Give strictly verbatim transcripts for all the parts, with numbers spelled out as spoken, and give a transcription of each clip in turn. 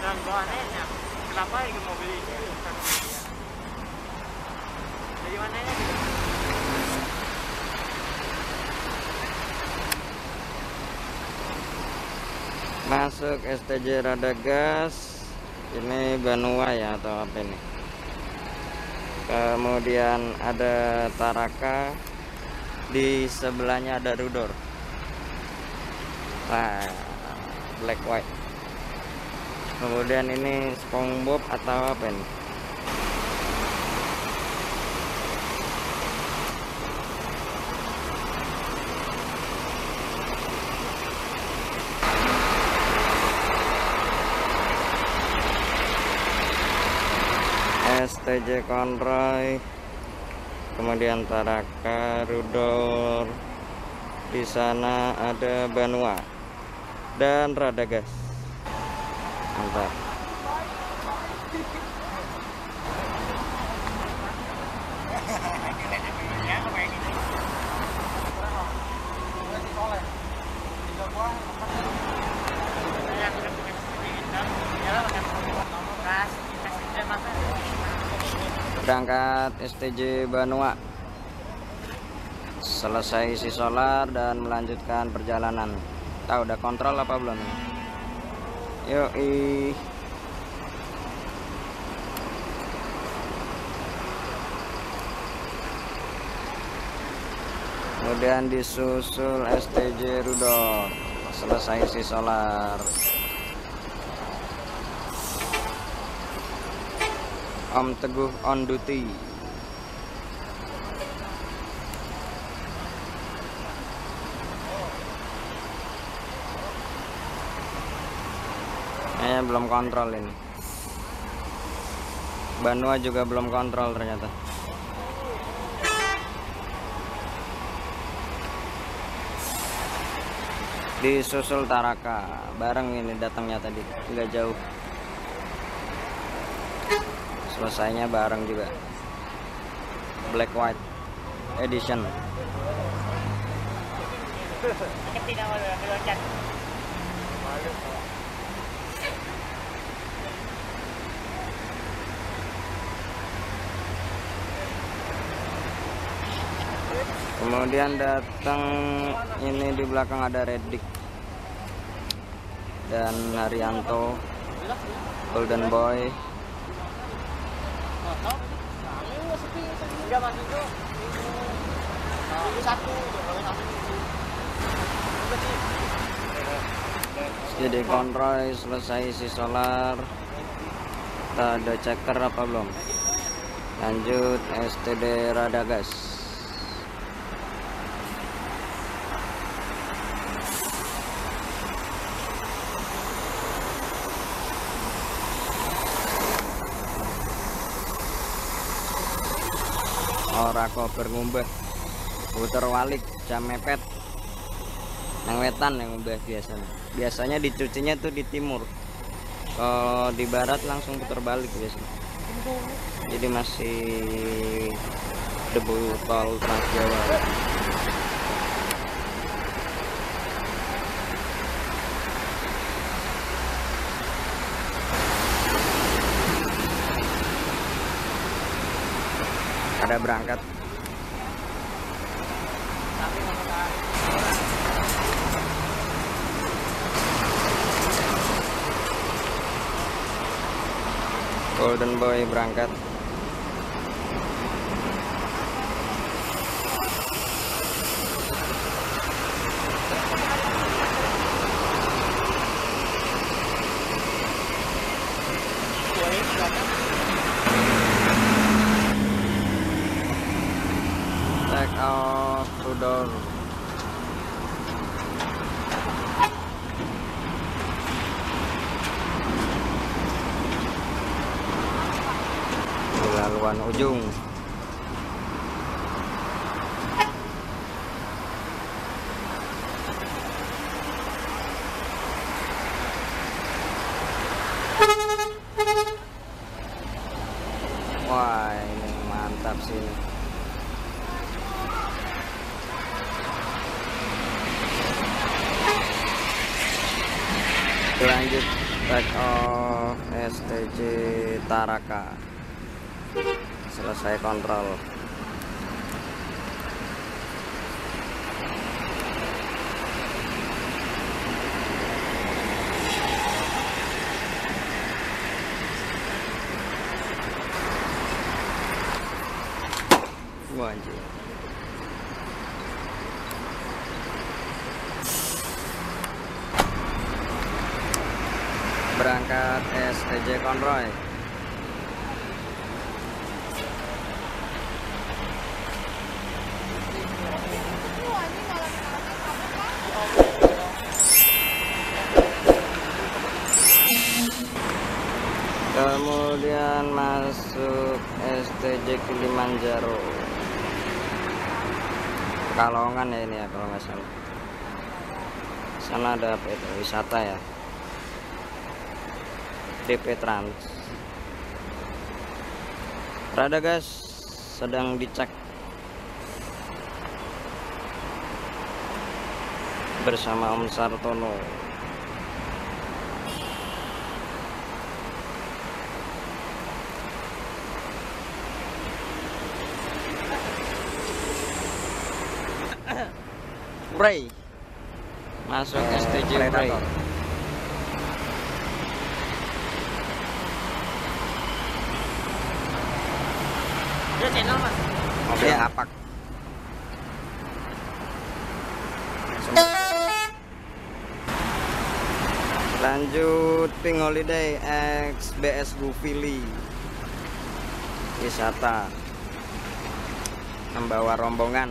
Dan bahannya kenapa ini mobil ini? Dari mana ya? Masuk S T J Radagas. Ini Banua ya atau apa ini? Kemudian ada Taraka, di sebelahnya ada Rudor. Nah, black white. Kemudian ini SpongeBob atau apa ini? S T J Conroy, kemudian Taraka, Rudor, di sana ada Banua dan Radagas. Mantap. Berangkat S T J Banua, selesai isi solar dan melanjutkan perjalanan. Tahu udah kontrol apa belum? Yoi. Kemudian disusul S T J Rudor, selesai isi solar. Om Teguh on duty. Kayaknya belum kontrol ini. Banua juga belum kontrol ternyata. Disusul Taraka, bareng ini datangnya tadi, nggak jauh. Selesainya bareng juga. Black white edition. Kemudian datang ini, di belakang ada Reddick dan Haryanto, Golden Boy. Jadi Conroy selesai isi solar. Kita ada checker apa belum? Lanjut S T D Radagas. Ora kober ngumbah, puter walik jam mepet nang wetan yang ngumbah biasanya. Biasanya dicucinya tuh di timur, kalau di barat langsung puter balik biasanya. Jadi masih debu tol Trans Jawa. Ada berangkat. Golden Boy berangkat. Take off Rudor. Laluan ujung. Wah, ini mantap sih. Lanjut take off. S T J Taraka selesai kontrol. Wah, anjir. Berangkat S T J Konroy. Kemudian masuk S T J Kilimanjaro. Kalongan ya ini ya kalau nggak salah. Sana ada apa itu? Wisata ya. D P Trans. Rada guys, sedang dicek bersama Om Sartono. Ray masuk S T J Ray. Dia channel mas. Mobil apak. Lanjut Pink Holiday X B S Gufili. Wisata membawa rombongan.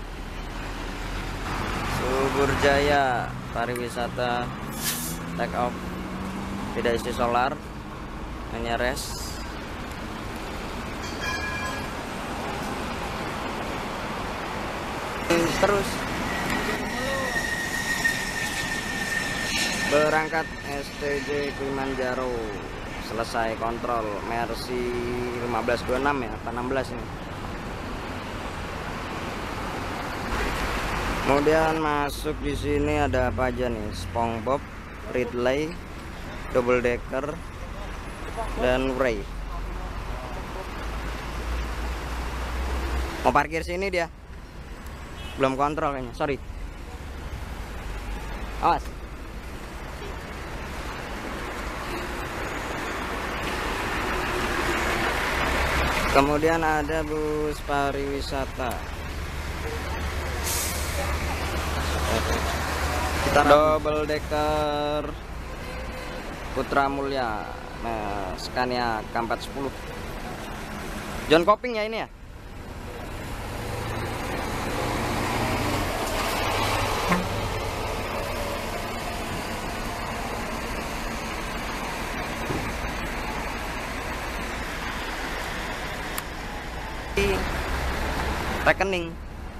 Subur Jaya pariwisata take off, tidak isi solar, hanya res. Terus berangkat S T J Kilimanjaro selesai kontrol. Mercy lima belas dua puluh enam ya apa enam belas ini. Kemudian masuk di sini ada apa aja nih? SpongeBob, Ridley, Double Decker, dan Ray. Mau parkir sini dia. Belum kontrol kayaknya. Sorry. Awas. Kemudian ada bus pariwisata. Kita double decker Putra Mulya, nah, Scania K empat sepuluh. John Coping ya ini ya. Rekening.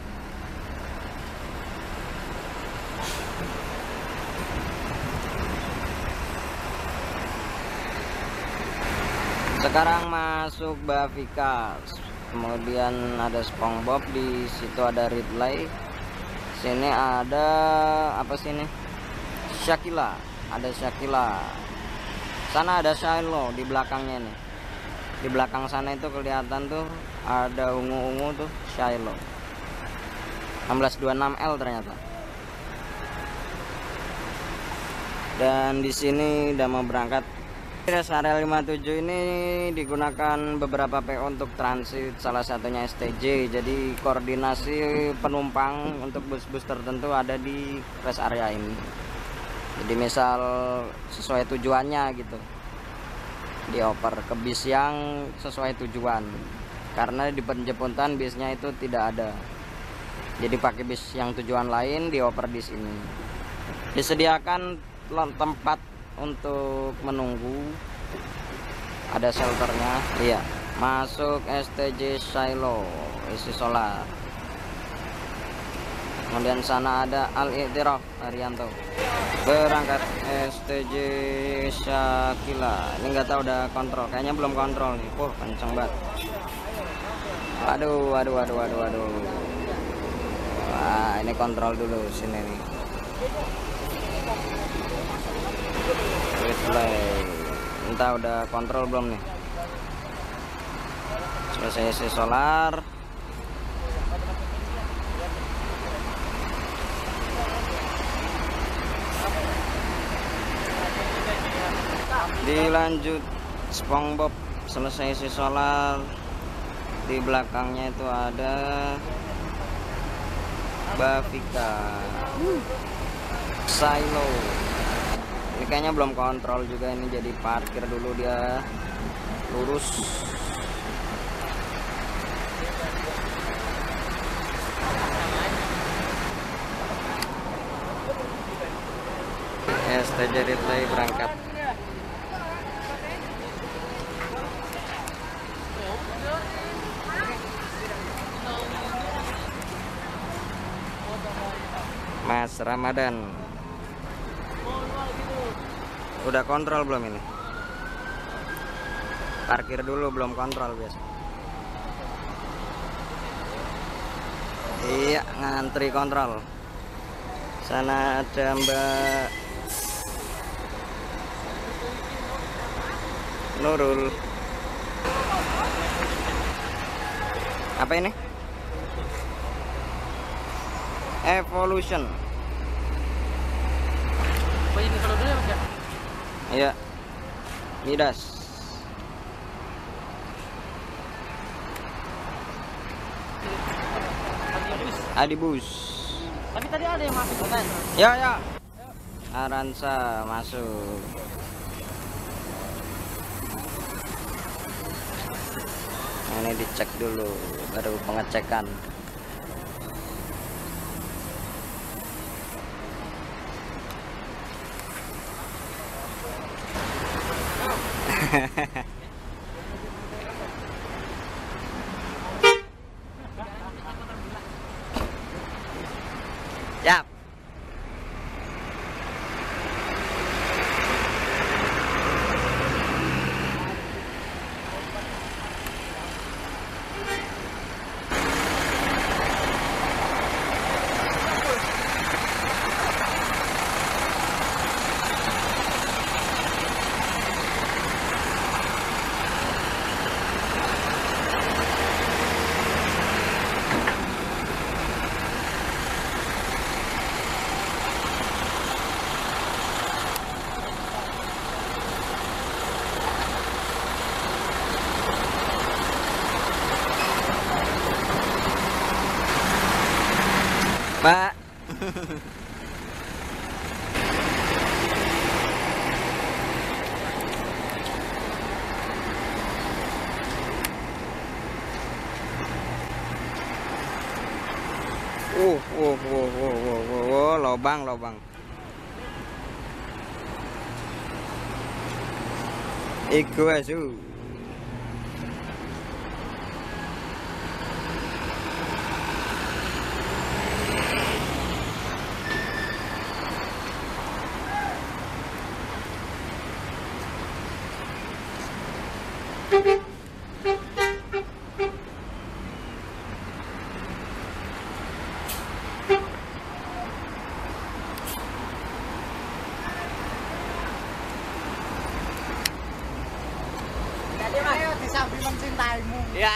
Sekarang masuk Bavika, kemudian ada SpongeBob, di situ ada Ridley, sini ada apa sini? Shakila, ada Shakila. Sana ada Shiloh di belakangnya nih. Di belakang sana itu kelihatan tuh ada ungu-ungu tuh Shiloh. enam belas dua puluh enam L ternyata. Dan di sini udah mau berangkat. Rest area lima puluh tujuh ini digunakan beberapa P O untuk transit, salah satunya S T J. Jadi koordinasi penumpang untuk bus-bus tertentu ada di rest area ini. Jadi misal sesuai tujuannya gitu, dioper ke bis yang sesuai tujuan. Karena di penjemputan bisnya itu tidak ada. Jadi pakai bis yang tujuan lain dioper di sini. Disediakan tempat untuk menunggu, ada shelternya. Iya, masuk S T J Shiloh, isi solar. Kemudian sana ada Al-I'tiraf Arianto, berangkat S T J Shakila. Ini nggak tahu udah kontrol, kayaknya belum kontrol nih. Oh, kenceng banget. Aduh, aduh, aduh, aduh, aduh. Wah, ini kontrol dulu sini nih. Ridley Entah udah kontrol belum nih. Selesai isi solar. Dilanjut SpongeBob, selesai isi solar. Di belakangnya itu ada Bavika, Silo. Ini kayaknya belum kontrol juga, ini jadi parkir dulu dia lurus. S T J Replay berangkat. Mas Ramadan udah kontrol belum ini? Parkir dulu belum kontrol biasa. Iya, ngantri kontrol. Sana ada Mbak Nurul. Apa ini? Evolution. Oh, ini kalau dulu ya, Mas ya? Iya. Midas. Adibus. Tapi tadi ada yang masuk kan? Ya, ya. Aransa masuk. Nah, ini dicek dulu baru pengecekan. Yap. Pak. Uh, uh, uh, uh, uh, uh, uh, lobang, lobang. Iku asu. Jadi ayo disambi mencintaimu. Ya.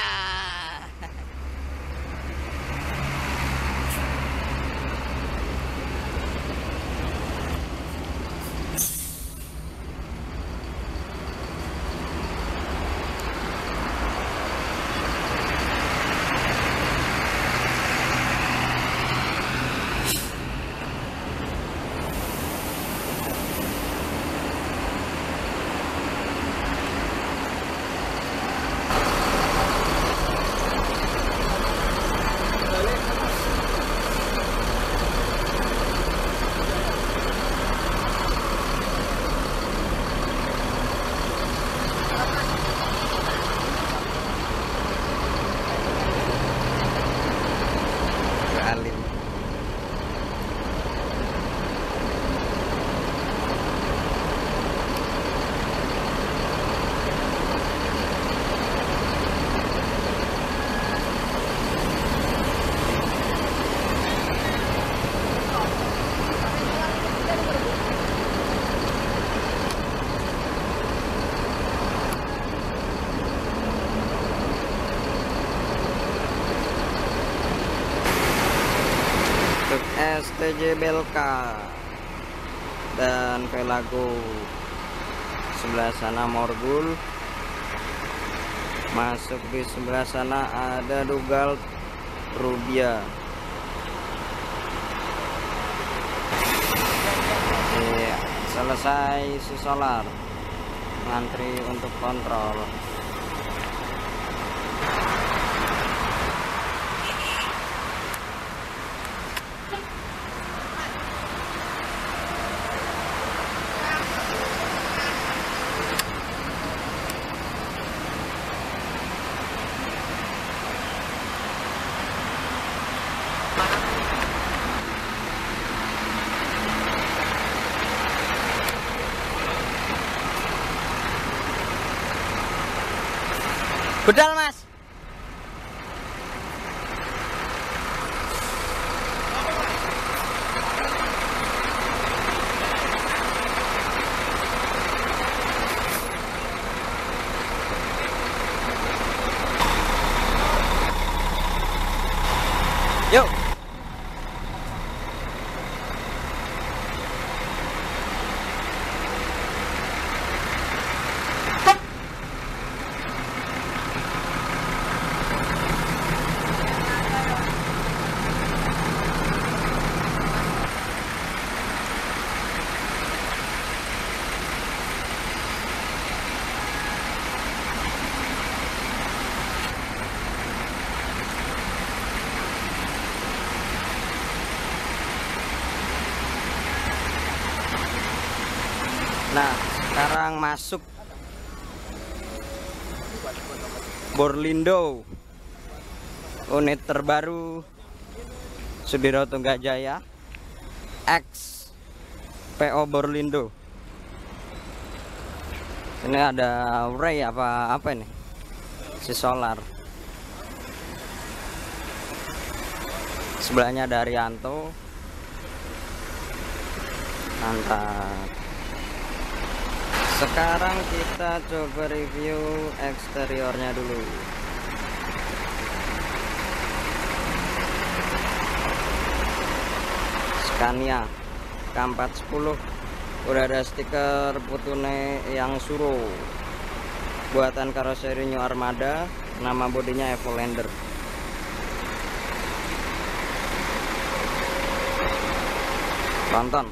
T J Belka dan Pelago. Sebelah sana Morgul. Masuk di sebelah sana ada Dugal Rubia. Iya, selesai si Solar. Ngantri untuk kontrol. Bedal mas. Yuk. Nah, sekarang masuk Borlindo, unit terbaru Sudiro Tunggajaya X P O Borlindo. Ini ada Ray apa apa ini? Si Solar. Sebelahnya ada Arianto. Mantap. Sekarang kita coba review eksteriornya dulu. Scania K empat sepuluh, udah ada stiker Putune yang Suro, buatan karoseri New Armada, nama bodinya Evolander. Tonton.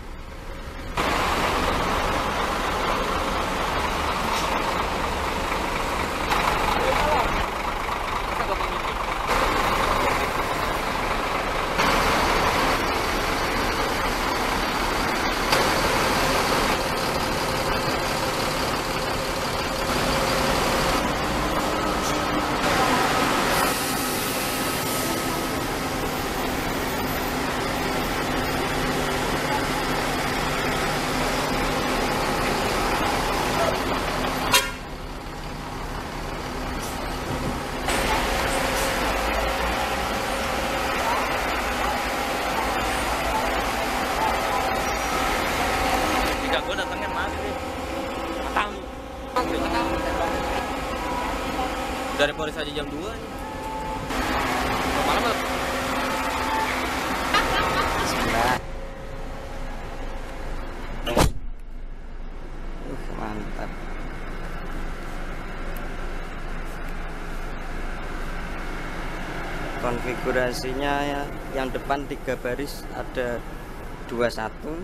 Gue datangnya maghrib, matang, maghrib matang. Dari Polres aja jam dua nih. Malam. Bismillah. Uh, mantap. Konfigurasinya ya, yang depan tiga baris ada dua puluh satu.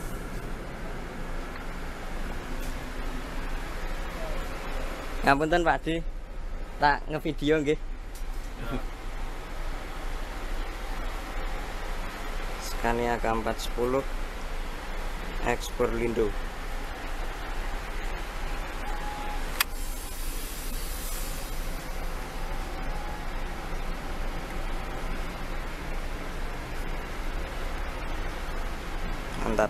Ngapunten Pak Di, tak ngevideo nggih. Ya. Scania K empat sepuluh X Borlindo. Mantap.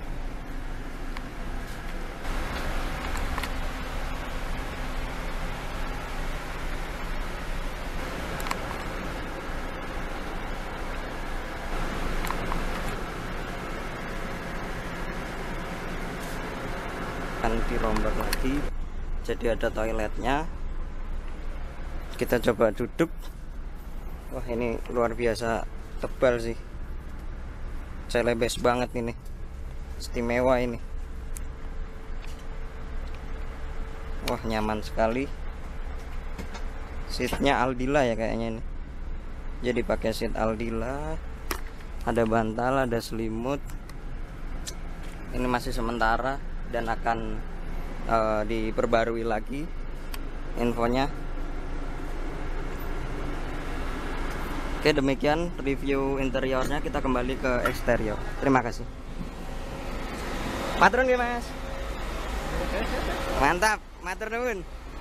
Akan dirombak lagi, jadi ada toiletnya. Kita coba duduk. Wah, ini luar biasa tebal sih, celebes banget ini, istimewa ini. Wah, nyaman sekali. Seatnya Aldila ya kayaknya ini. Jadi pakai seat Aldila. Ada bantal, ada selimut. Ini masih sementara dan akan uh, diperbarui lagi infonya. Oke, demikian review interiornya. Kita kembali ke eksterior. Terima kasih. Matur nuwun, Mas. Mantap, matur nuwun.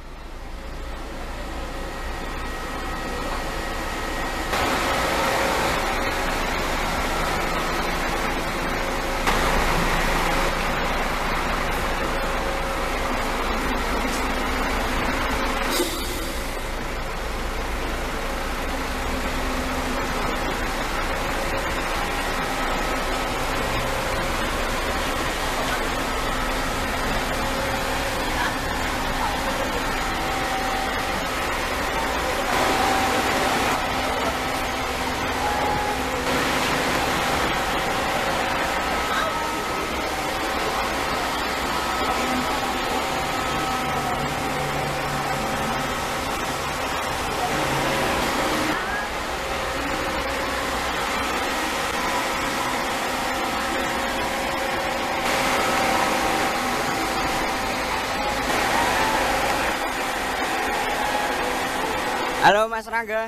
Halo Mas Rangga.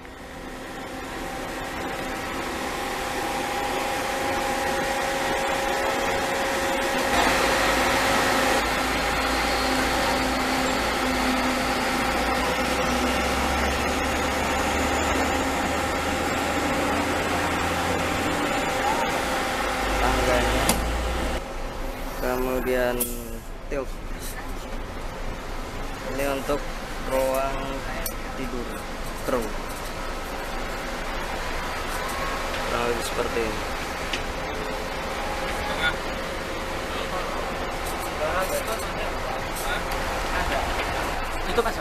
Tangganya, kemudian tilt. Ini untuk ruang tidur kru, kurang lebih seperti ini. Itu Mas.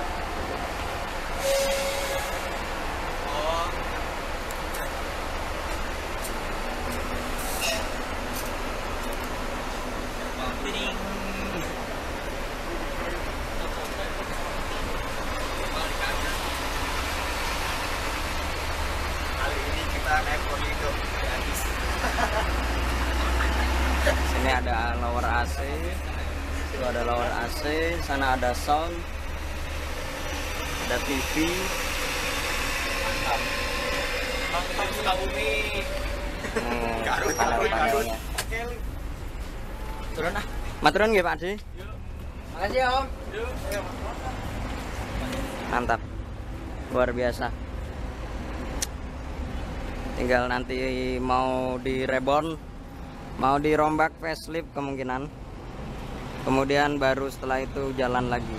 Sini ada lower A C, itu ada lower A C, sana ada sound, ada T V. Mantap Sukabumi. Hmm, panel-panelnya. Turun ah. Maturun nggih Pak Adi. Makasih ya Om. Mantap, luar biasa. Tinggal nanti mau di reborn, mau dirombak facelift kemungkinan, kemudian baru setelah itu jalan lagi.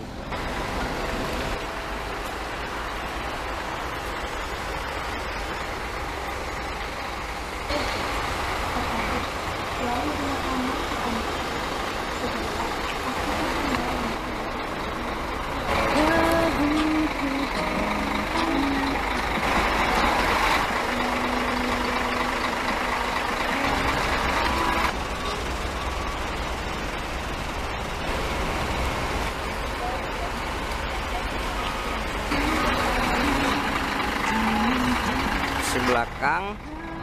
Belakang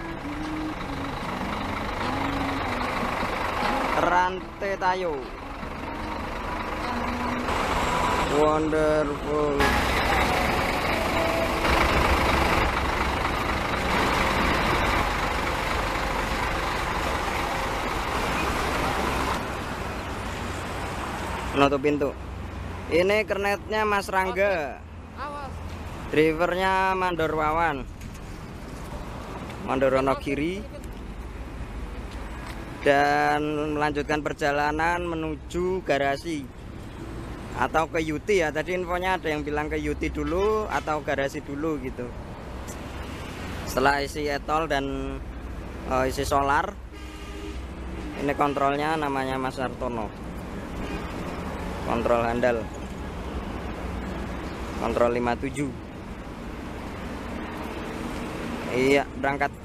rantai tayo, wonderful. Penutup pintu. Ini kernetnya Mas Rangga, drivernya Mandor Wawan, Mandorono kiri, dan melanjutkan perjalanan menuju garasi atau ke U T ya. Tadi infonya ada yang bilang ke U T dulu atau garasi dulu gitu. Setelah isi etol dan uh, isi solar, ini kontrolnya namanya Mas Sartono, kontrol handal, kontrol lima puluh tujuh. Iya, berangkat.